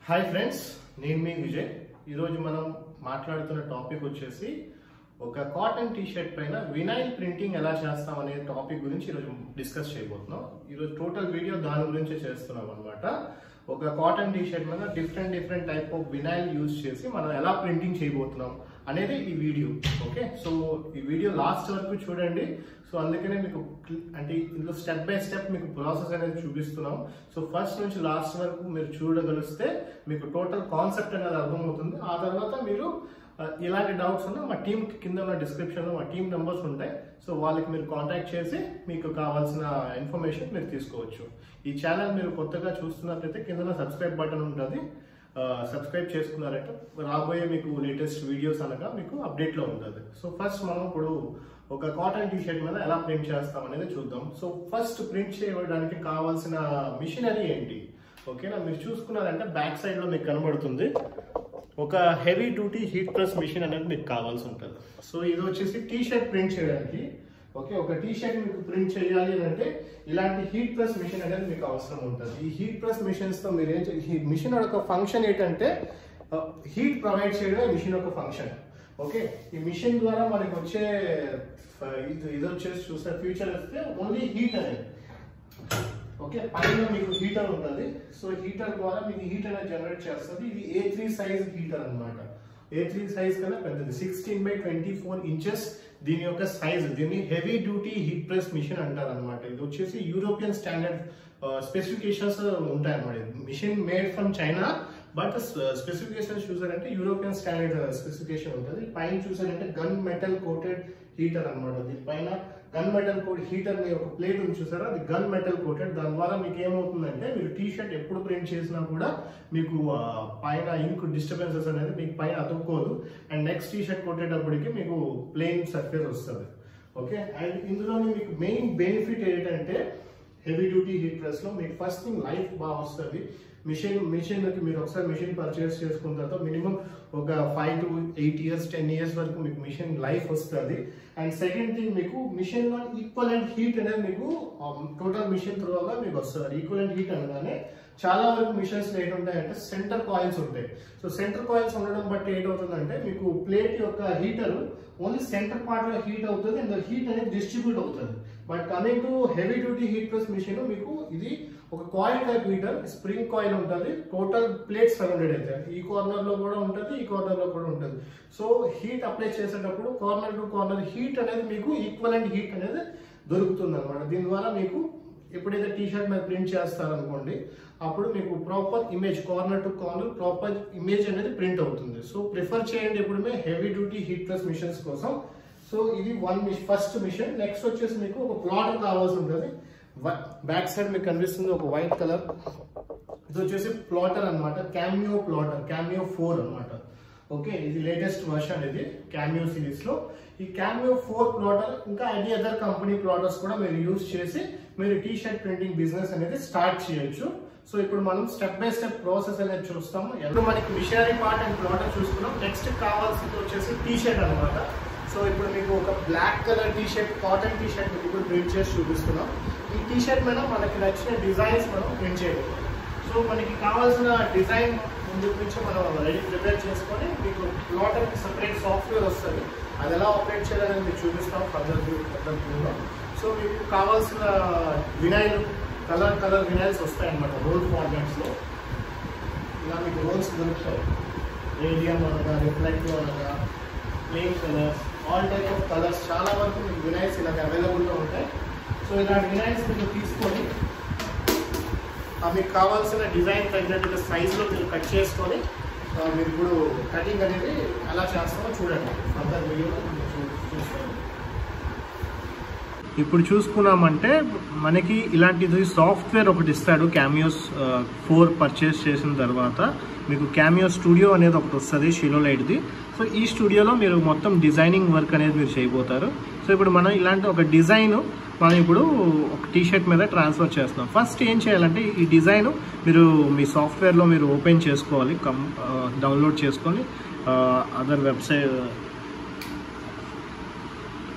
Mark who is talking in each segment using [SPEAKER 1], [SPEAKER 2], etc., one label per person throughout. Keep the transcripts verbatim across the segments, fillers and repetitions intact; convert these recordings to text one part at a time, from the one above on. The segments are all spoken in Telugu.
[SPEAKER 1] హాయ్ ఫ్రెండ్స్, నేను మీ విజయ్. ఈరోజు మనం మాట్లాడుతున్న టాపిక్ వచ్చేసి ఒక కాటన్ టీ షర్ట్ పైన వినైల్ ప్రింటింగ్ ఎలా చేస్తాం అనే టాపిక్ గురించి ఈరోజు డిస్కస్ చేయబోతున్నాం. ఈరోజు టోటల్ వీడియో దాని గురించి చేస్తున్నాం అనమాట. ఒక కాటన్ టీ షర్ట్ మీద different different type of vinyl use చేసి మనం ఎలా ప్రింటింగ్ చేయబోతున్నాం అనేది ఈ వీడియో. ఓకే, సో ఈ వీడియో లాస్ట్ వరకు చూడండి. సో అందుకనే మీకు అంటే ఇందులో స్టెప్ బై స్టెప్ మీకు ప్రాసెస్ అనేది చూపిస్తున్నాం. సో ఫస్ట్ నుంచి లాస్ట్ వరకు మీరు చూడగలిస్తే మీకు టోటల్ కాన్సెప్ట్ అనేది అర్థమవుతుంది. ఆ తర్వాత మీరు ఇలాంటి డౌట్స్ ఉన్నా మా టీం కింద ఉన్న డిస్క్రిప్షన్లో మా టీం నెంబర్స్ ఉంటాయి. సో వాళ్ళకి మీరు కాంటాక్ట్ చేసి మీకు కావాల్సిన ఇన్ఫర్మేషన్ మీరు తీసుకోవచ్చు. ఈ ఛానల్ మీరు కొత్తగా చూస్తున్నట్లయితే కింద సబ్స్క్రైబ్ బటన్ ఉంటుంది. సబ్స్క్రైబ్ చేసుకున్నారంటే రాబోయే మీకు లేటెస్ట్ వీడియోస్ అనగా మీకు అప్డేట్లో ఉంటుంది. సో ఫస్ట్ మనం ఇప్పుడు ఒక కాటన్ టీ షర్ట్ మీద ఎలా ప్రింట్ చేస్తాం అనేది చూద్దాం. సో ఫస్ట్ ప్రింట్ చేయడానికి కావాల్సిన మిషనరీ ఏంటి? ఓకేనా, మీరు చూసుకున్నారంటే బ్యాక్ సైడ్లో మీకు కనబడుతుంది ఒక heavy duty heat press machine అనేది మీకు కావాల్సి ఉంటుంది. సో ఇది వచ్చేసి టీ షర్ట్ ప్రింట్ చేయడానికి. ఓకే, ఒక టీ షర్ట్ మీకు ప్రింట్ చేయాలి అంటే ఇలాంటి హీట్ ప్రెస్ మిషన్ అనేది మీకు అవసరం ఉంటుంది. ఈ హీట్ ప్రెస్ మిషన్స్తో మీరు ఏం ఈ మిషన్ యొక్క ఫంక్షన్ ఏంటంటే హీట్ ప్రొవైడ్ చేయడం ఈ మిషన్ యొక్క ఫంక్షన్. ఓకే, ఈ మిషన్ ద్వారా మనకి వచ్చే ఇది వచ్చేసి చూస్తే ఫ్యూచర్ వస్తే ఓన్లీ హీట్ అనేది. ఓకే, పైన మీకు హీటర్ ఉంటుంది. సో హీటర్ ద్వారా మీకు హీట్ అనేది జనరేట్ చేస్తుంది. ఇది ఏ త్రీ సైజ్ హీటర్ అనమాట. ఏ త్రీ సైజ్ కన్నా పెద్దది, sixteen by twenty four inches దీని యొక్క సైజ్. దీన్ని heavy duty heat press machine అంటారు అనమాట. ఇది వచ్చేసి యూరోపియన్ స్టాండర్డ్ స్పెసిఫికేషన్స్ ఉంటాయి అనమాట. Machine made from China, but specifications చూసారంటే యూరోపియన్ స్టాండర్డ్ స్పెసిఫికేషన్ ఉంటుంది. పైన చూసారంటే గన్ మెటల్ కోటెడ్ హీటర్ అనమాట. దీని పైన గన్ మెటల్ కోట్ హీటర్ మీ ఒక ప్లేట్ ఉంది చూసారా, అది గన్ మెటల్ కోటెడ్. దాని ద్వారా మీకు ఏమవుతుందంటే మీరు టీ షర్ట్ ఎప్పుడు ప్రింట్ చేసినా కూడా మీకు పైన ఇంక్ డిస్టర్బెన్సెస్ అనేది మీకు పైన అతుక్కోదు. అండ్ నెక్స్ట్ టీ షర్ట్ కొట్టేటప్పటికి మీకు ప్లెయిన్ సర్ఫేస్ వస్తుంది. ఓకే, అండ్ ఇందులోని మీకు మెయిన్ బెనిఫిట్ ఏంటంటే హెవీ డ్యూటీ హీట్ ప్రెస్ లో మీకు ఫస్ట్ థింగ్ లైఫ్ బాగా వస్తుంది. మిషన్ మిషన్కి మీరు ఒకసారి మిషన్ పర్చేస్ చేసుకున్న తర్వాత మినిమం ఒక five to eight years ten years వరకు మీకు మిషన్ లైఫ్ వస్తుంది. అండ్ సెకండ్ థింగ్ మీకు మిషన్ లో ఈక్వలెంట్ హీట్ అనేది మీకు టోటల్ మిషన్ త్రూగా మీకు వస్తుంది. ఈక్వలెంట్ హీట్ అనగానే చాలా వరకు మిషన్స్ ఏంటుంటాయంటే సెంటర్ కాయిల్స్ ఉంటాయి. సో సెంటర్ కాయిల్స్ ఉండడం బట్టి ఏంటవుతుందంటే మీకు ప్లేట్ యొక్క హీటర్ ఓన్లీ సెంటర్ పార్ట్ లో హీట్ అవుతుంది అండ్ హీట్ అనేది డిస్ట్రిబ్యూట్ అవుతుంది. But coming to heavy duty heat press machine మీకు ఇది ఒక coil type heater, spring coil ఉంటుంది. టోటల్ ప్లేట్స్ సరౌండెడ్ అయితే ఈ కార్నర్ లో కూడా ఉంటుంది, ఈ కార్నర్ లో కూడా ఉంటుంది. సో హీట్ అప్లై చేసేటప్పుడు కార్నర్ టు కార్నర్ హీట్ అనేది మీకు ఈక్వలెంట్ హీట్ అనేది దొరుకుతుంది అనమాట. దీని ద్వారా మీకు ఎప్పుడైతే టీ షర్ట్ మీద ప్రింట్ చేస్తారనుకోండి అప్పుడు మీకు proper image corner to corner proper image అనేది ప్రింట్ అవుతుంది. సో ప్రిఫర్ చేయండి ఎప్పుడుమే heavy duty heat press machines కోసం. సో ఇది one machine, first machine. Next వచ్చేసి మీకు ఒక ప్లాటర్ కావాల్సి ఉంటుంది. బ్యాక్ సైడ్ మీకు కనిపిస్తుంది ఒక వైట్ కలర్. ఇది వచ్చేసి ప్లాటర్ అనమాట, క్యామియో ప్లాటర్, క్యామియో ఫోర్ అనమాట. ఓకే, ఇది లేటెస్ట్ వర్షన్, ఇది క్యామియో సిరీస్ లో. ఈ క్యామియో ఫోర్ ప్లాటర్ ఇంకా ఎనీ అదర్ కంపెనీ ప్లాటర్స్ కూడా మీరు యూజ్ చేసి మీరు టీ షర్ట్ ప్రింటింగ్ బిజినెస్ అనేది స్టార్ట్ చేయొచ్చు. సో ఇప్పుడు మనం స్టెప్ బై స్టెప్ ప్రాసెస్ అనేది చూస్తాము. ఇప్పుడు మనకి మిషనరీ పార్ట్ అండ్ ప్లాటర్ చూసుకున్నాం. నెక్స్ట్ కావాల్సింది వచ్చేసి టీ షర్ట్ అనమాట. సో ఇప్పుడు మీకు ఒక black colour T shirt, cotton T shirt మీకు ఇప్పుడు ప్రింట్ చేసి చూపిస్తున్నాం. ఈ టీ షర్ట్ మీద మనకి నచ్చిన డిజైన్స్ మనం ప్రింట్ చేయగలం. సో మనకి కావాల్సిన డిజైన్ ముందు నుంచి మనం రెడీ ప్రిపేర్ చేసుకొని మీకు ప్లాటర్కి సపరేట్ సాఫ్ట్వేర్ వస్తుంది. అది ఎలా ఆపరేట్ చేయాలని మీకు చూపిస్తాం ఫర్దర్ ఫర్దర్లో. సో మీకు కావాల్సిన వినైల్ కలర్ కలర్ వినైల్స్ వస్తాయన్నమాట రోల్ ఫార్మాట్స్లో. ఇలా మీకు రోల్స్ దొరుకుతాయి. రేడియం అనగా, రిఫ్లెక్టివ్ అనగా, plain colours, all type of colours చాలా వరకు మీకు వినైల్స్ ఇలా అవైలబుల్గా ఉంటాయి. సో ఇలాంటి వినైల్స్ మీరు తీసుకొని మీకు కావాల్సిన డిజైన్ తగినట్టుగా సైజులో మీరు కట్ చేసుకొని మీరు ఇప్పుడు కటింగ్ అనేది ఎలా చేస్తామో చూడండి ఫర్దర్ వీడియోలో చూసుకోండి. ఇప్పుడు చూసుకున్నామంటే మనకి ఇలాంటిది సాఫ్ట్వేర్ ఒకటి ఇస్తాడు. క్యామియోస్ ఫోర్ పర్చేస్ చేసిన తర్వాత మీకు క్యామియో స్టూడియో అనేది ఒకటి వస్తుంది షిలోలైట్ది. సో ఈ స్టూడియోలో మీరు మొత్తం డిజైనింగ్ వర్క్ అనేది మీరు చేయబోతారు. సో ఇప్పుడు మనం ఇలాంటి ఒక డిజైన్ మనం ఇప్పుడు ఒక టీ షర్ట్ మీద ట్రాన్స్ఫర్ చేస్తున్నాం. ఫస్ట్ ఏం చేయాలంటే ఈ డిజైన్ మీరు మీ సాఫ్ట్వేర్లో మీరు ఓపెన్ చేసుకోవాలి, కం డౌన్లోడ్ చేసుకొని అదర్ వెబ్సైట్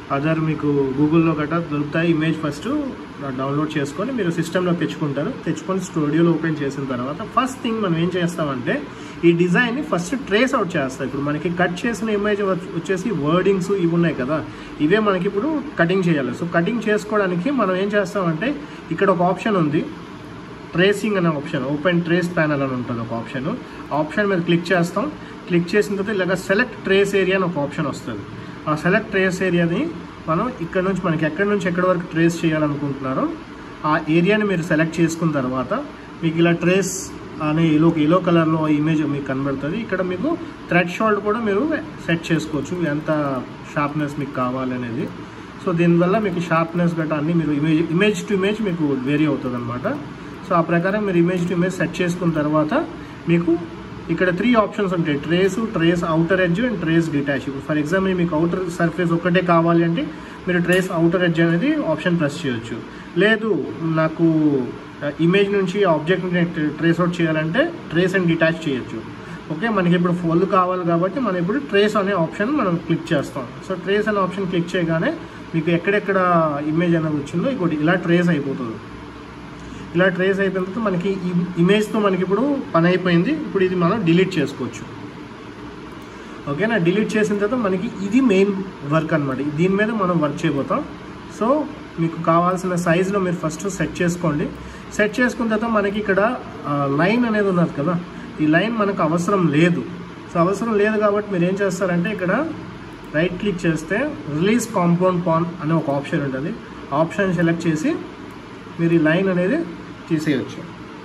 [SPEAKER 1] అదర్ మీకు గూగుల్లో గట్రా దొరుకుతాయి. ఇమేజ్ ఫస్ట్ డౌన్లోడ్ చేసుకొని మీరు సిస్టంలో తెచ్చుకుంటారు. తెచ్చుకొని స్టూడియోలో ఓపెన్ చేసిన తర్వాత ఫస్ట్ థింగ్ మనం ఏం చేస్తామంటే ఈ డిజైన్ని ఫస్ట్ ట్రేస్ అవుట్ చేస్తాం. ఇప్పుడు మనకి కట్ చేసిన ఇమేజ్ వచ్చేసి వర్డింగ్స్ ఇవి ఉన్నాయి కదా, ఇవే మనకి ఇప్పుడు కటింగ్ చేయాలి. సో కటింగ్ చేసుకోవడానికి మనం ఏం చేస్తామంటే ఇక్కడ ఒక ఆప్షన్ ఉంది, ట్రేసింగ్ అనే ఆప్షన్, ఓపెన్ ట్రేస్ ప్యానల్ అని ఉంటుంది ఒక ఆప్షన్. ఆప్షన్ మీద క్లిక్ చేస్తాం. క్లిక్ చేసిన తర్వాత ఇలాగ సెలెక్ట్ ట్రేస్ ఏరియా అని ఒక ఆప్షన్ వస్తుంది. ఆ సెలెక్ట్ ట్రేస్ ఏరియాని మనం ఇక్కడ నుంచి మనకి ఎక్కడి నుంచి ఎక్కడి వరకు ట్రేస్ చేయాలనుకుంటున్నారో ఆ ఏరియాని మీరు సెలెక్ట్ చేసుకున్న తర్వాత మీకు ఇలా ట్రేస్ అనే ఎలో ఎలో కలర్లో ఇమేజ్ మీకు కనబడుతుంది. ఇక్కడ మీకు థ్రెడ్ షోల్డ్ కూడా మీరు సెట్ చేసుకోవచ్చు, ఎంత షార్ప్నెస్ మీకు కావాలనేది. సో దీనివల్ల మీకు షార్ప్నెస్ గట్రా అన్నీ మీరు ఇమేజ్ ఇమేజ్ టు ఇమేజ్ మీకు వేరీ అవుతుంది అనమాట. సో ఆ ప్రకారం మీరు ఇమేజ్ టు ఇమేజ్ సెట్ చేసుకున్న తర్వాత మీకు ఇక్కడ త్రీ ఆప్షన్స్ ఉంటాయి, trace, trace outer edge and trace detach. ఇప్పుడు ఫర్ ఎగ్జాంపుల్ మీకు అవుటర్ సర్ఫేస్ ఒకటే కావాలి అంటే మీరు ట్రేస్ అవుటర్ ఎడ్జ్ అనేది ఆప్షన్ ప్రెస్ చేయొచ్చు. లేదు నాకు ఇమేజ్ నుంచి ఆబ్జెక్ట్ ట్రేస్ అవుట్ చేయాలంటే ట్రేస్ అండ్ డిటాచ్ చేయొచ్చు. ఓకే, మనకి ఇప్పుడు ఫుల్ కావాలి కాబట్టి మనం ఇప్పుడు ట్రేస్ అనే ఆప్షన్ మనం క్లిక్ చేస్తాం. సో ట్రేస్ అనే ఆప్షన్ క్లిక్ చేయగానే మీకు ఎక్కడెక్కడ ఇమేజ్ అనేది వచ్చిందో ఇంకోటి ఇలా ట్రేస్ అయిపోతుంది. ఇలా ట్రేస్ అయిపోయిన తర్వాత మనకి ఈ ఇమేజ్తో మనకి ఇప్పుడు పని అయిపోయింది. ఇప్పుడు ఇది మనం డిలీట్ చేసుకోవచ్చు. ఓకేనా, డిలీట్ చేసిన తర్వాత మనకి ఇది మెయిన్ వర్క్ అనమాట. దీని మీద మనం వర్క్ చేయబోతాం. సో మీకు కావాల్సిన సైజులో మీరు ఫస్ట్ సెట్ చేసుకోండి. సెట్ చేసుకున్న తర్వాత మనకి ఇక్కడ లైన్ అనేది ఉన్నది కదా, ఈ లైన్ మనకు అవసరం లేదు. సో అవసరం లేదు కాబట్టి మీరు ఏం చేస్తారంటే ఇక్కడ రైట్ క్లిక్ చేస్తే రిలీజ్ కాంపౌండ్ పాన్ అనే ఒక ఆప్షన్ ఉంటుంది. ఆప్షన్ సెలెక్ట్ చేసి మీరు ఈ లైన్ అనేది తీసేయచ్చు.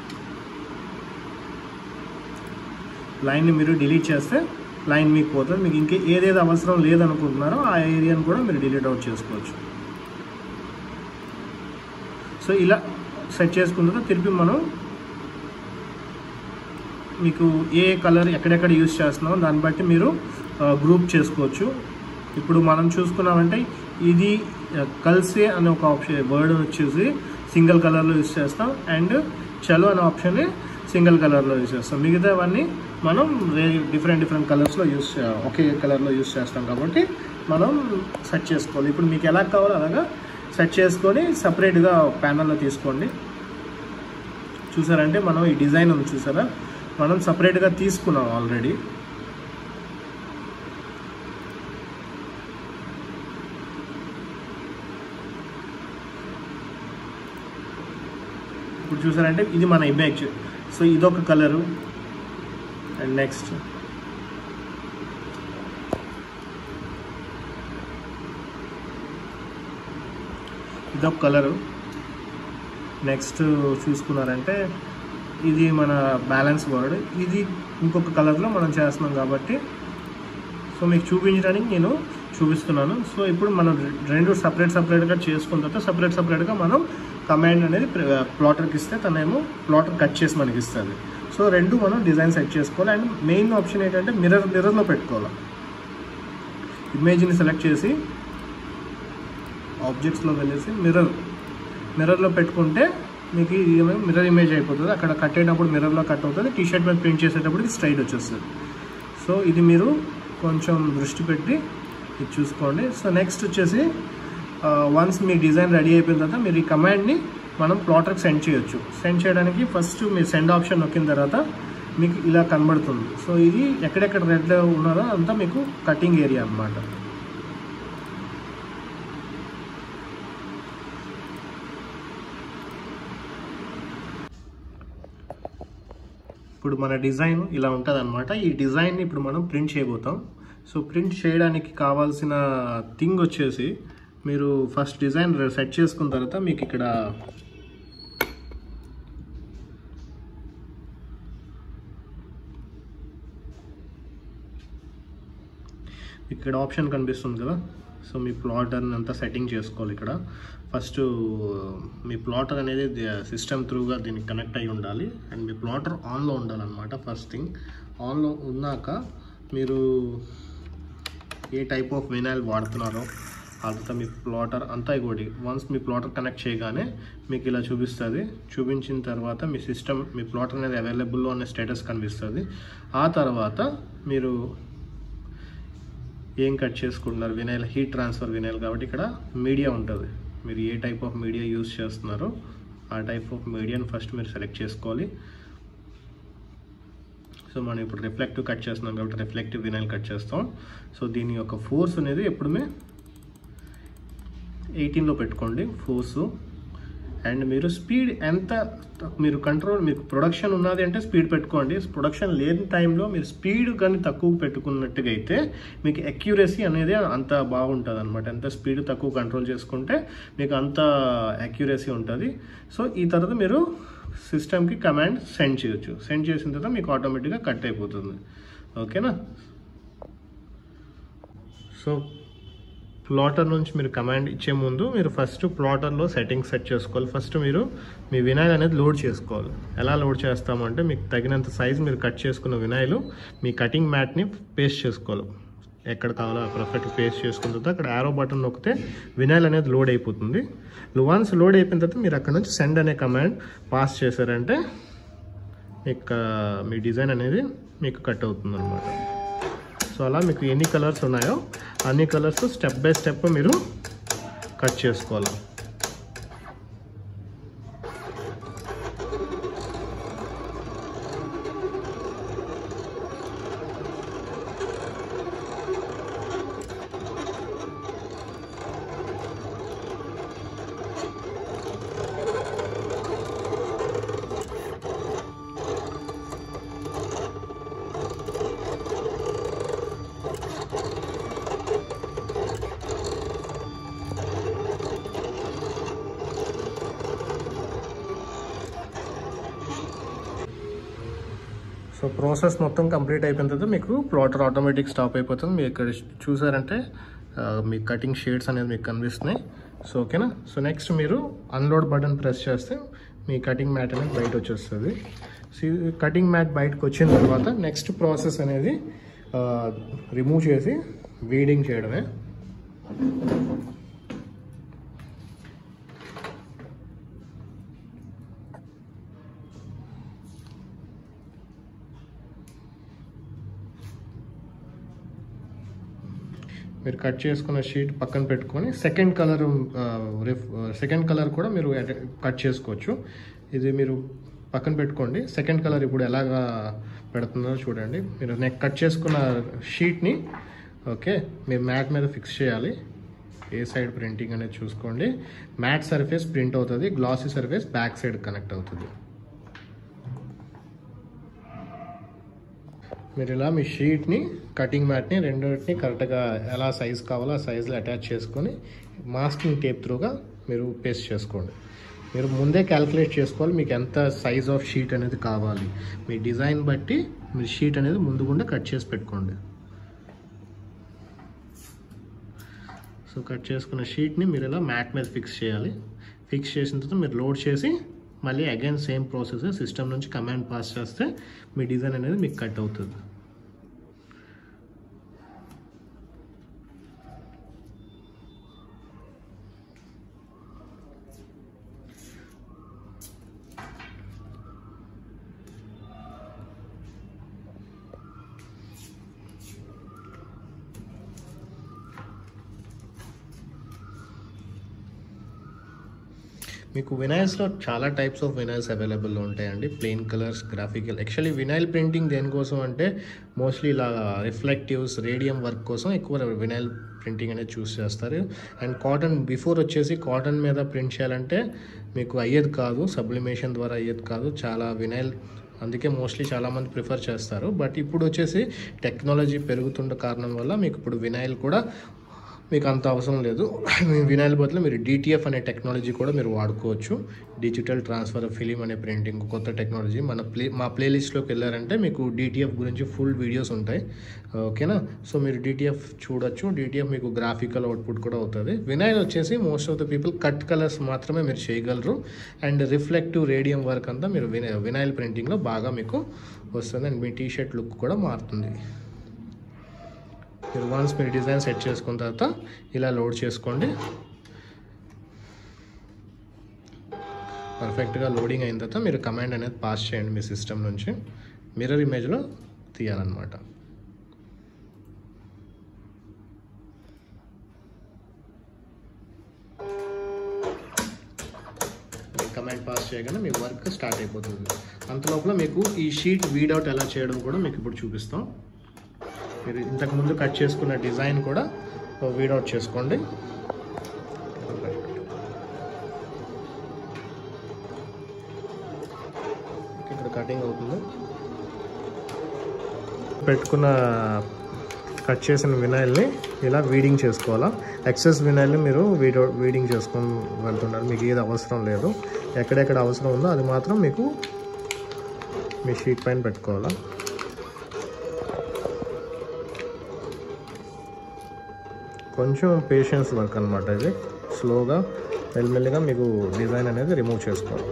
[SPEAKER 1] లైన్ని మీరు డిలీట్ చేస్తే లైన్ మీకు పోతుంది. మీకు ఇంకే ఏదేది అవసరం లేదనుకుంటున్నారో ఆ ఏరియాను కూడా మీరు డిలీట్ అవుట్ చేసుకోవచ్చు. సో ఇలా సెట్ చేసుకున్న తర్వాత తిరిగి మనం మీకు ఏ కలర్ ఎక్కడెక్కడ యూజ్ చేస్తున్నామో దాన్ని బట్టి మీరు గ్రూప్ చేసుకోవచ్చు. ఇప్పుడు మనం చూసుకున్నామంటే ఇది కలిసే అనే ఒక ఆప్షన్ వర్డ్ వచ్చేసి సింగిల్ కలర్లో యూజ్ చేస్తాం, అండ్ చలో అనే ఆప్షన్ సింగిల్ కలర్లో యూజ్ చేస్తాం. మిగతావన్నీ మనం డిఫరెంట్ డిఫరెంట్ కలర్స్లో యూజ్ ఒకే కలర్లో యూజ్ చేస్తాం కాబట్టి మనం సెట్ చేసుకోవాలి. ఇప్పుడు మీకు ఎలా కావాలో అలాగా సెట్ చేసుకొని సపరేట్గా ప్యానల్లో తీసుకోండి. చూసారంటే మనం ఈ డిజైన్ ఉంది చూసారా, మనం సపరేట్గా తీసుకున్నాం ఆల్రెడీ. ఇప్పుడు చూసారంటే ఇది మన ఇమేజ్. సో ఇదొక కలరు, అండ్ నెక్స్ట్ ఇదొక కలరు. నెక్స్ట్ చూసుకున్నారంటే ఇది మన బ్యాలెన్స్ వర్డ్, ఇది ఇంకొక కలర్లో మనం చేస్తున్నాం కాబట్టి సో మీకు చూపించడానికి నేను చూపిస్తున్నాను. సో ఇప్పుడు మనం రెండు సపరేట్ సపరేట్గా చేసుకున్న తర్వాత సపరేట్ సపరేట్గా మనం కమాండ్ అనేది ప్లాటర్కి ఇస్తే తనేమో ప్లాటర్ కట్ చేసి మనకి ఇస్తుంది. సో రెండు మనం డిజైన్ సెట్ చేసుకోవాలి. అండ్ మెయిన్ ఆప్షన్ ఏంటంటే మిర్రర్ మిర్రర్లో పెట్టుకోవాలి. ఇమేజ్ని సెలెక్ట్ చేసి ఆబ్జెక్ట్స్లో వెళ్ళేసి మిర్రర్ మిర్రర్లో పెట్టుకుంటే మీకు ఇది మిర్రర్ ఇమేజ్ అయిపోతుంది. అక్కడ కట్ అయినప్పుడు మిర్రర్లో కట్ అవుతుంది, టీషర్ట్ మీద ప్రింట్ చేసేటప్పుడు ఇది స్ట్రైట్ వచ్చేస్తుంది. సో ఇది మీరు కొంచెం దృష్టి పెట్టి ఇది చూసుకోండి. సో నెక్స్ట్ వచ్చేసి వన్స్ మీ డిజైన్ రెడీ అయిపోయిన తర్వాత మీరు ఈ కమాండ్ని మనం ప్లాటర్కి సెండ్ చేయొచ్చు. సెండ్ చేయడానికి ఫస్ట్ మీరు సెండ్ ఆప్షన్ నొక్కిన తర్వాత మీకు ఇలా కనబడుతుంది. సో ఇది ఎక్కడెక్కడ రెడ్లో ఉన్నారో అంతా మీకు కటింగ్ ఏరియా అన్నమాట. ఇప్పుడు మన డిజైన్ ఇలా ఉంటుంది అనమాట. ఈ డిజైన్ని ఇప్పుడు మనం ప్రింట్ చేయబోతాం. సో ప్రింట్ చేయడానికి కావాల్సిన థింగ్ వచ్చేసి మీరు ఫస్ట్ డిజైన్ సెట్ చేసుకున్న తర్వాత మీకు ఇక్కడ ఇక్కడ ఆప్షన్ కనిపిస్తుంది కదా. సో మీ ప్లాటర్ని అంతా సెట్టింగ్ చేసుకోవాలి. ఇక్కడ ఫస్ట్ మీ ప్లాటర్ అనేది సిస్టమ్ త్రూగా దీనికి కనెక్ట్ అయి ఉండాలి. అండ్ మీ ప్లాటర్ ఆన్లో ఉండాలన్నమాట. ఫస్ట్ థింగ్ ఆన్లో ఉన్నాక మీరు ఏ టైప్ ఆఫ్ వినైల్ వాడుతున్నారో అంతా మీ ప్లాటర్ అంతా ఇంకోటి వన్స్ మీ ప్లాటర్ కనెక్ట్ చేయగానే మీకు ఇలా చూపిస్తుంది. చూపించిన తర్వాత మీ సిస్టమ్ మీ ప్లాటర్ అనేది అవైలబుల్లో అనే స్టేటస్ కనిపిస్తుంది. ఆ తర్వాత మీరు ఏం కట్ చేసుకుంటున్నారు, వినైల్ హీట్ ట్రాన్స్ఫర్ వినైల్ కాబట్టి ఇక్కడ మీడియా ఉంటుంది. మీరు ఏ టైప్ ఆఫ్ మీడియా యూస్ చేస్తున్నారో ఆ టైప్ ఆఫ్ మీడియాని ఫస్ట్ మీరు సెలెక్ట్ చేసుకోవాలి. సో మనం ఇప్పుడు రిఫ్లెక్టివ్ కట్ చేస్తున్నాం కాబట్టి రిఫ్లెక్టివ్ వినైల్ కట్ చేస్తాం. సో దీని యొక్క ఫోర్స్ అనేది ఎప్పుడుమే ఎయిటీన్లో పెట్టుకోండి ఫోర్సు. అండ్ మీరు స్పీడ్ ఎంత మీరు కంట్రోల్, మీకు ప్రొడక్షన్ ఉన్నది అంటే స్పీడ్ పెట్టుకోండి. ప్రొడక్షన్ లేని టైంలో మీరు స్పీడ్ కానీ తక్కువ పెట్టుకున్నట్టుగా అయితే మీకు అక్యురసీ అనేది అంత బాగుంటుంది అనమాట. ఎంత స్పీడ్ తక్కువ కంట్రోల్ చేసుకుంటే మీకు అంత అక్యురసీ ఉంటుంది. సో ఈ తర్వాత మీరు సిస్టమ్కి కమాండ్ సెండ్ చేయొచ్చు. సెండ్ చేసిన తర్వాత మీకు ఆటోమేటిక్గా కట్ అయిపోతుంది. ఓకేనా. సో ప్లాటర్ నుంచి మీరు కమాండ్ ఇచ్చే ముందు మీరు ఫస్ట్ ప్లాటర్లో సెట్టింగ్స్ సెట్ చేసుకోవాలి. ఫస్ట్ మీరు మీ వినైల్ అనేది లోడ్ చేసుకోవాలి. ఎలా లోడ్ చేస్తామంటే మీకు తగినంత సైజ్ మీరు కట్ చేసుకున్న వినైల్ మీ కటింగ్ మ్యాట్ని పేస్ట్ చేసుకోవాలి. ఎక్కడ కావాలో పర్ఫెక్ట్ పేస్ట్ చేసుకున్న తర్వాత అక్కడ యారో బటన్ నొక్కితే వినైల్ అనేది లోడ్ అయిపోతుంది. వన్స్ లోడ్ అయిపోయిన తర్వాత మీరు అక్కడ నుంచి సెండ్ అనే కమాండ్ పాస్ చేశారంటే మీకు మీ డిజైన్ అనేది మీకు కట్ అవుతుంది అనమాట. సో అలా మీకు ఎన్ని కలర్స్ ఉన్నాయో అన్ని కలర్స్ స్టెప్ బై స్టెప్ మీరు కట్ చేసుకోవాలి. సో ప్రాసెస్ మొత్తం కంప్లీట్ అయిపోయిన తర్వాత మీకు ప్లాటర్ ఆటోమేటిక్ స్టాప్ అయిపోతుంది. మీరు ఇక్కడ చూసారంటే మీ కటింగ్ షేడ్స్ అనేది మీకు కనిపిస్తున్నాయి. సో ఓకేనా. సో నెక్స్ట్ మీరు అన్లోడ్ బటన్ ప్రెస్ చేస్తే మీ కటింగ్ మ్యాట్ అనేది బయట వచ్చేస్తుంది. సో కటింగ్ మ్యాట్ బయటకు వచ్చిన తర్వాత నెక్స్ట్ ప్రాసెస్ అనేది రిమూవ్ చేసి వీడింగ్ చేయడమే. మీరు కట్ చేసుకున్న షీట్ పక్కన పెట్టుకొని సెకండ్ కలర్ సెకండ్ కలర్ కూడా మీరు కట్ చేసుకోవచ్చు. ఇది మీరు పక్కన పెట్టుకోండి. సెకండ్ కలర్ ఇప్పుడు ఎలాగా పెడుతున్నారో చూడండి. మీరు నెక్ కట్ చేసుకున్న షీట్ని ఓకే మీరు మ్యాట్ మీద ఫిక్స్ చేయాలి. ఏ సైడ్ ప్రింటింగ్ అనేది చూసుకోండి. మ్యాట్ సర్ఫేస్ ప్రింట్ అవుతుంది, glossy surface back side connect అవుతుంది. మీరు ఇలా మీ షీట్ని కటింగ్ మ్యాట్ని రెండింటిని కరెక్ట్గా ఎలా సైజ్ కావాలో ఆ సైజులో అటాచ్ చేసుకొని మాస్కింగ్ టేప్ త్రూగా మీరు పేస్ట్ చేసుకోండి. మీరు ముందే క్యాలిక్యులేట్ చేసుకోవాలి మీకు ఎంత సైజ్ ఆఫ్ షీట్ అనేది కావాలి. మీ డిజైన్ బట్టి మీరు షీట్ అనేది ముందు గుండా కట్ చేసి పెట్టుకోండి. సో కట్ చేసుకున్న షీట్ని మీరు ఇలా మ్యాట్ మీద ఫిక్స్ చేయాలి. ఫిక్స్ చేసిన తర్వాత మీరు లోడ్ చేసి మళ్ళీ అగైన్ సేమ్ ప్రాసెస్ సిస్టమ్ నుంచి కమాండ్ పాస్ చేస్తే మీ డిజైన్ అనేది మీకు కట్ అవుతుంది. మీకు వినైల్స్లో చాలా టైప్స్ ఆఫ్ వినైల్స్ అవైలబుల్లో ఉంటాయండి. Plain colours, graphical. Actually vinyl printing దేనికోసం అంటే మోస్ట్లీ ఇలా రిఫ్లెక్టివ్స్, రేడియం వర్క్ కోసం ఎక్కువ వినైల్ ప్రింటింగ్ అనేది చూస్ చేస్తారు. అండ్ కాటన్ బిఫోర్ వచ్చేసి కాటన్ మీద ప్రింట్ చేయాలంటే మీకు అయ్యేది కాదు, సబ్లిమేషన్ ద్వారా అయ్యేది కాదు. చాలా వినైల్ అందుకే మోస్ట్లీ చాలామంది ప్రిఫర్ చేస్తారు. బట్ ఇప్పుడు వచ్చేసి టెక్నాలజీ పెరుగుతున్న కారణం వల్ల మీకు ఇప్పుడు వినైల్ కూడా మీకు అంత అవసరం లేదు. వినైల్ బదులు మీరు డిటిఎఫ్ అనే టెక్నాలజీ కూడా మీరు వాడుకోవచ్చు. డిజిటల్ ట్రాన్స్ఫర్ ఫిలిం అనే ప్రింటింగ్ కొత్త టెక్నాలజీ. మన ప్లే మా ప్లేలిస్ట్లోకి వెళ్ళారంటే మీకు డిటిఎఫ్ గురించి ఫుల్ వీడియోస్ ఉంటాయి. ఓకేనా. సో మీరు డిటిఎఫ్ చూడొచ్చు. డిటిఎఫ్ మీకు గ్రాఫికల్ అవుట్పుట్ కూడా అవుతుంది. వినైల్ వచ్చేసి most of the people cut colours మాత్రమే మీరు చేయగలరు. అండ్ రిఫ్లెక్టివ్ రేడియం వర్క్ అంతా మీరు వినై వినైల్ ప్రింటింగ్లో బాగా మీకు వస్తుంది. అండ్ మీ టీషర్ట్ లుక్ కూడా మారుతుంది. మీరు వన్స్ మీరు డిజైన్ సెట్ చేసుకున్న తర్వాత ఇలా లోడ్ చేసుకోండి. పర్ఫెక్ట్గా లోడింగ్ అయిన తర్వాత మీరు కమాండ్ అనేది పాస్ చేయండి మీ సిస్టమ్ నుంచి. మిర్రర్ ఇమేజ్లో తీయాలన్నమాట. కమాండ్ పాస్ చేయగానే మీ వర్క్ స్టార్ట్ అయిపోతుంది. అంతలోపల మీకు ఈ షీట్ వీడౌట్ ఎలా చేయడం కూడా మీకు ఇప్పుడు చూపిస్తాం. మీరు ఇంతకుముందు కట్ చేసుకున్న డిజైన్ కూడా వీడౌట్ చేసుకోండి. ఇక్కడ కటింగ్ అవుతుంది. పెట్టుకున్న కట్ చేసిన వినైల్ని ఇలా వీడింగ్ చేసుకోవాలా. ఎక్సెస్ వినైల్ని మీరు వీడో వీడింగ్ చేసుకొని వెళ్తున్నారు. మీకు ఏది అవసరం లేదు, ఎక్కడెక్కడ అవసరం ఉందో అది మాత్రం మీకు మీ షీట్ పైన పెట్టుకోవాలా. కొంచెం పేషెన్స్ వర్క్ అనమాట ఇది. స్లోగా మెల్లిమెల్లిగా మీకు డిజైన్ అనేది రిమూవ్ చేసుకోవాలి.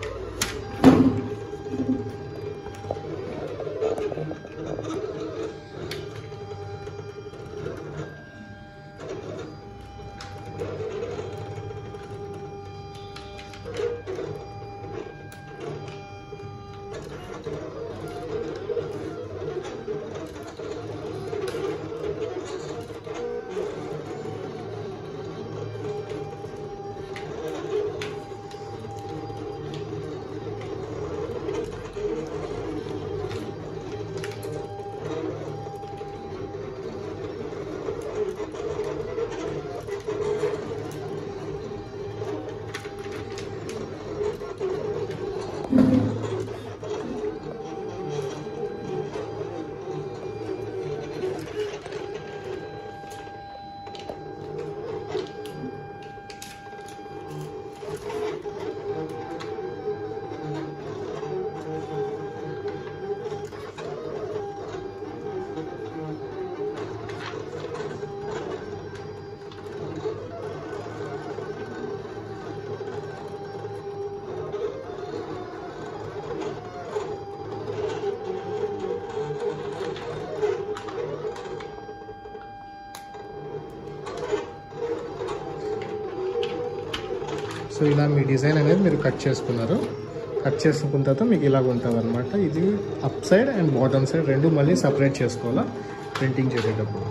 [SPEAKER 1] సో ఇలా మీ డిజైన్ అనేది మీరు కట్ చేసుకున్నారు. కట్ చేసుకున్న తర్వాత మీకు ఇలాగ ఉంటుంది అనమాట. ఇది up side and bottom side రెండు మళ్ళీ సపరేట్ చేసుకోవాలా ప్రింటింగ్ చేసేటప్పుడు.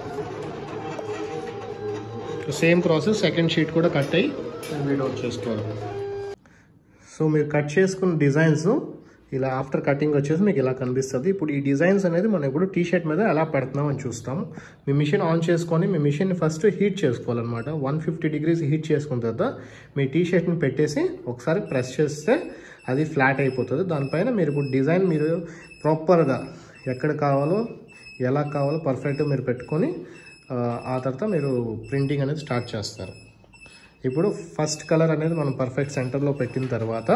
[SPEAKER 1] సేమ్ ప్రాసెస్ సెకండ్ షీట్ కూడా కట్ అయ్యి వీడౌట్ చేసుకోవాలి. సో మీరు కట్ చేసుకున్న డిజైన్స్ ఇలా ఆఫ్టర్ కటింగ్ వచ్చేసి మీకు ఇలా కనిపిస్తుంది. ఇప్పుడు ఈ డిజైన్స్ అనేది మనం ఇప్పుడు టీ షర్ట్ మీద ఎలా పెడుతున్నాం అని చూస్తాము. మీ మిషన్ ఆన్ చేసుకొని మీ మిషన్ ఫస్ట్ హీట్ చేసుకోవాలన్నమాట. వన్ ఫిఫ్టీ డిగ్రీస్ హీట్ చేసుకున్న తర్వాత మీ టీ షర్ట్ని పెట్టేసి ఒకసారి ప్రెస్ చేస్తే అది ఫ్లాట్ అయిపోతుంది. దానిపైన మీరు ఇప్పుడు డిజైన్ మీరు ప్రాపర్గా ఎక్కడ కావాలో ఎలా కావాలో పర్ఫెక్ట్గా మీరు పెట్టుకొని ఆ తర్వాత మీరు ప్రింటింగ్ అనేది స్టార్ట్ చేస్తారు. ఇప్పుడు ఫస్ట్ కలర్ అనేది మనం పర్ఫెక్ట్ సెంటర్లో పెట్టిన తర్వాత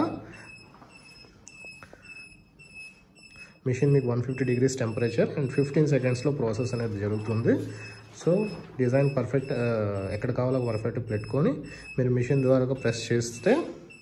[SPEAKER 1] మిషన్ మీకు one fifty degrees temperature and fifteen సెకండ్స్లో ప్రాసెస్ అనేది జరుగుతుంది. సో డిజైన్ పర్ఫెక్ట్ ఎక్కడ కావాలో పర్ఫెక్ట్ పెట్టుకొని మీరు మిషన్ ద్వారా ప్రెస్ చేస్తే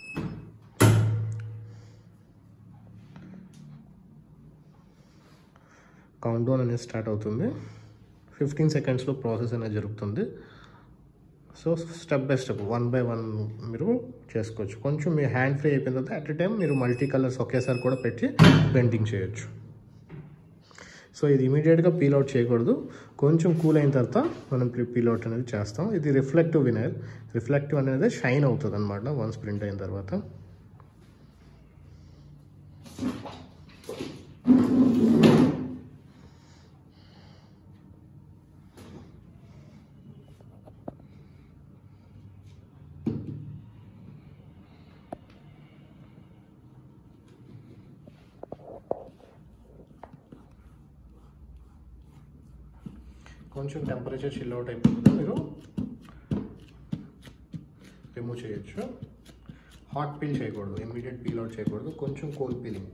[SPEAKER 1] కౌంట్ డౌన్ అనేది స్టార్ట్ అవుతుంది. ఫిఫ్టీన్ సెకండ్స్లో ప్రాసెస్ అనేది జరుగుతుంది. So step by step one by one మీరు చేసుకోవచ్చు. కొంచెం మీ హ్యాండ్ ఫ్రీ అయిపోయిన తర్వాత అట్ ఎ టైం మీరు మల్టీ కలర్స్ ఒకేసారి కూడా పెట్టి పెయింటింగ్ చేయొచ్చు. సో ఇది ఇమీడియట్గా పీల్ అవుట్ చేయకూడదు. కొంచెం కూల్ అయిన తర్వాత మనం పీల్ అవుట్ అనేది చేస్తాం. ఇది రిఫ్లెక్టివ్ వినైల్. రిఫ్లెక్టివ్ అనేది షైన్ అవుతుంది అనమాట వన్స్ ప్రింట్ అయిన తర్వాత. కొంచెం టెంపరేచర్ చిల్ అవుట్ అయిపోతుంది, మీరు రిమూవ్ చేయొచ్చు. హాట్ పీల్ చేయకూడదు, ఇమ్మీడియట్ పీల్ అవుట్ చేయకూడదు, కొంచెం కోల్డ్ పీలింగ్.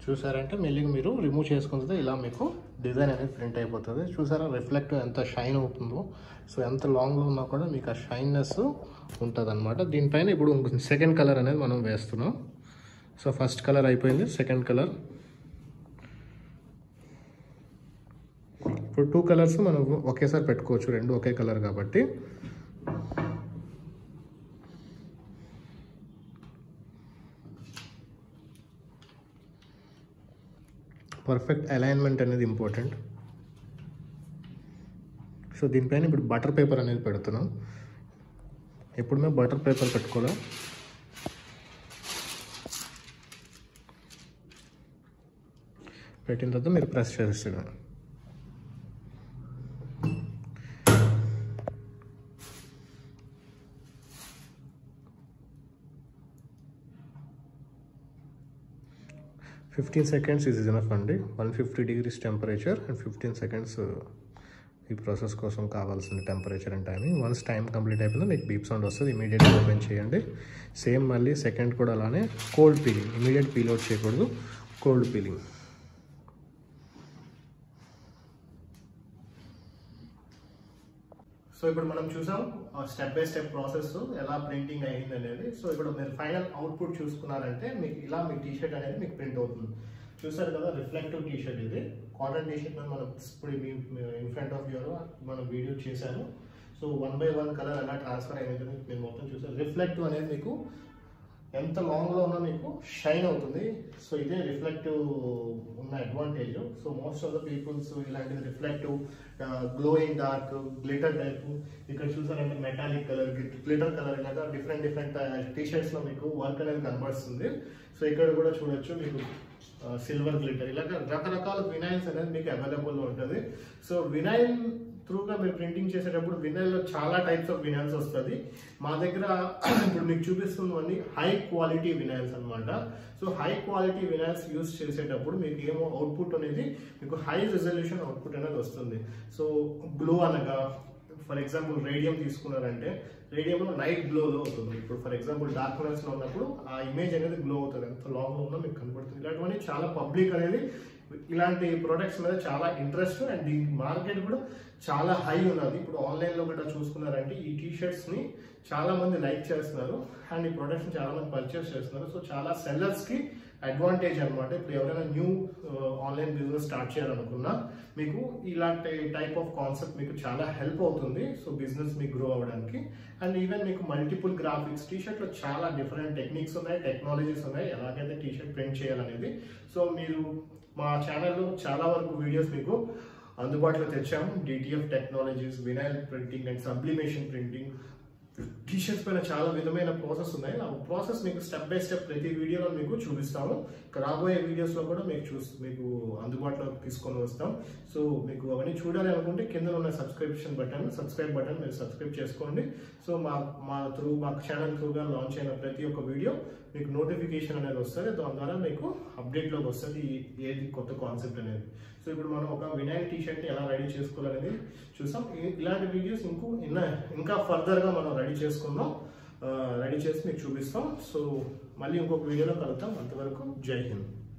[SPEAKER 1] చూసారంటే మెల్లిగా మీరు రిమూవ్ చేసుకుంటే ఇలా మీకు డిజైన్ అనేది ప్రింట్ అయిపోతుంది. చూసారా రిఫ్లెక్ట్ ఎంత షైన్ అవుతుందో. సో ఎంత లాంగ్లో ఉన్నా కూడా మీకు ఆ షైన్నెస్ ఉంటుంది అనమాట. దీనిపైన ఇప్పుడు సెకండ్ కలర్ అనేది మనం వేస్తున్నాం. సో ఫస్ట్ కలర్ అయిపోయింది, సెకండ్ కలర్. ఇప్పుడు టూ కలర్స్ మనం ఒకేసారి పెట్టుకోవచ్చు, రెండు ఒకే కలర్ కాబట్టి. పర్ఫెక్ట్ అలైన్మెంట్ అనేది ఇంపార్టెంట్. సో దీనిపైన ఇప్పుడు బటర్ పేపర్ అనేది పెడుతున్నాం. ఎప్పుడు మేము బటర్ పేపర్ పెట్టుకోవాలి. పెట్టిన తర్వాత మీరు ప్రెస్ చేసేస్తాను. ఫిఫ్టీన్ సెకండ్స్ ఈజ్ ఇనఫ్ అండి. One fifty degrees temperature and fifteen seconds ఈ ప్రాసెస్ కోసం కావాల్సిన temperature and timing. Once time complete అయిపోయిందో మీకు బీప్ సౌండ్ వస్తుంది. ఇమీడియట్గా ఓపెన్ చేయండి. సేమ్ మళ్ళీ సెకండ్ కూడా అలానే cold peeling. Immediate peel out చేయకూడదు, కోల్డ్ పీలింగ్. సో ఇప్పుడు మనం చూసాం స్టెప్ బై స్టెప్ ప్రాసెస్ ఎలా ప్రింటింగ్ అయ్యింది అనేది. సో ఇప్పుడు మీరు ఫైనల్ అవుట్పుట్ చూసుకున్నారంటే మీకు ఇలా మీ టీషర్ట్ అనేది మీకు ప్రింట్ అవుతుంది. చూసారు కదా రిఫ్లెక్టివ్ టీషర్ట్. ఇది కాటన్ టీషర్ట్ మనం ఇప్పుడు మీ ఇన్ ఫ్రంట్ ఆఫ్ యూర్ మనం వీడియో చేశాను. So one by one colour ఎలా ట్రాన్స్ఫర్ అయ్యేది మీరు మొత్తం చూసారు. రిఫ్లెక్టివ్ అనేది మీకు ఎంత లాంగ్లో ఉన్నా మీకు షైన్ అవుతుంది. సో ఇదే రిఫ్లెక్టివ్ ఉన్న advantage. So most of the peoples ఇలాంటిది reflective, glowing dark, glitter type. ఇక్కడ చూసారంటే మెటాలిక్ కలర్, గ్లిటర్ కలర్, ఇలాగా డిఫరెంట్ డిఫరెంట్ టీషర్ట్స్లో మీకు వర్క్ అనేది కనబడుతుంది. సో ఇక్కడ కూడా చూడొచ్చు మీకు సిల్వర్ గ్లిటర్, ఇలాగ రకరకాల వినైల్స్ అనేది మీకు అవైలబుల్లో ఉంటుంది. సో వినైల్ త్రూగా మీరు ప్రింటింగ్ చేసేటప్పుడు వినైల్లో చాలా టైప్స్ ఆఫ్ వినైల్స్ వస్తుంది. మా దగ్గర ఇప్పుడు మీకు చూపిస్తున్నవన్నీ హై క్వాలిటీ వినైల్స్ అనమాట. So high quality vinyls use చేసేటప్పుడు మీకు ఏమో అవుట్పుట్ అనేది మీకు హై రిజల్యూషన్ అవుట్పుట్ అనేది వస్తుంది. సో గ్లో అనగా ఫర్ ఎగ్జాంపుల్ రేడియం తీసుకున్నారంటే రేడియంలో నైట్ గ్లోలో అవుతుంది. ఇప్పుడు ఫర్ ఎగ్జాంపుల్ డార్క్నెస్లో ఉన్నప్పుడు ఆ ఇమేజ్ అనేది గ్లో అవుతుంది, ఎంత లాంగ్లో ఉన్నా మీకు కనబడుతుంది. ఇలాంటివన్నీ చాలా పబ్లిక్ అనేది ఇలాంటి ప్రొడక్ట్స్ మీద చాలా ఇంట్రెస్ట్ అండ్ దీని మార్కెట్ కూడా చాలా హై ఉన్నది. ఇప్పుడు ఆన్లైన్లో కూడా చూసుకున్నారంటే ఈ టీషర్ట్స్ని చాలా మంది లైక్ చేస్తున్నారు అండ్ ఈ ప్రొడక్ట్స్ని చాలా మంది పర్చేస్ చేస్తున్నారు. సో చాలా సెల్లర్స్కి అడ్వాంటేజ్ అనమాట. ఇప్పుడు ఎవరైనా న్యూ ఆన్లైన్ బిజినెస్ స్టార్ట్ చేయాలనుకున్నా మీకు ఇలాంటి టైప్ ఆఫ్ కాన్సెప్ట్ మీకు చాలా హెల్ప్ అవుతుంది. సో బిజినెస్ మీకు గ్రో అవ్వడానికి. అండ్ ఈవెన్ మీకు మల్టిపుల్ గ్రాఫిక్స్ టీషర్ట్లో చాలా డిఫరెంట్ టెక్నిక్స్ ఉన్నాయి, టెక్నాలజీస్ ఉన్నాయి ఎలాగైతే టీషర్ట్ ప్రింట్ చేయాలనేది. సో మీరు మా ఛానల్లో చాలా వరకు వీడియోస్ మీకు అందుబాటులో తెచ్చాము. DTF technologies, vinyl printing and sublimation printing, t shirts పైన చాలా విధమైన ప్రాసెస్ ఉన్నాయి. ఆ ప్రాసెస్ మీకు స్టెప్ బై స్టెప్ ప్రతి వీడియోలో మీకు చూపిస్తాము. రాబోయే వీడియోస్లో కూడా మీకు చూ మీకు అందుబాటులో తీసుకొని వస్తాం. సో మీకు అవన్నీ చూడాలి అనుకుంటే కింద ఉన్న సబ్స్క్రిప్షన్ బటన్ సబ్స్క్రైబ్ బటన్ మీరు సబ్స్క్రైబ్ చేసుకోండి. సో మా మా త్రూ మా ఛానల్ త్రూగా లాంచ్ అయిన ప్రతి ఒక్క వీడియో మీకు నోటిఫికేషన్ అనేది వస్తుంది. దాని ద్వారా మీకు అప్డేట్లోకి వస్తుంది ఏది కొత్త కాన్సెప్ట్ అనేది. సో ఇప్పుడు మనం ఒక వినైల్ టీషర్ట్ని ఎలా రెడీ చేసుకోవాలనేది చూసాం. ఇలాంటి వీడియోస్ ఇంకో ఇంకా ఫర్దర్గా మనం రెడీ చేసుకుందాం, రెడీ చేసి మీకు చూపిస్తాం. సో మళ్ళీ ఇంకొక వీడియోలో కలుద్దాం. అంతవరకు జై హింద్.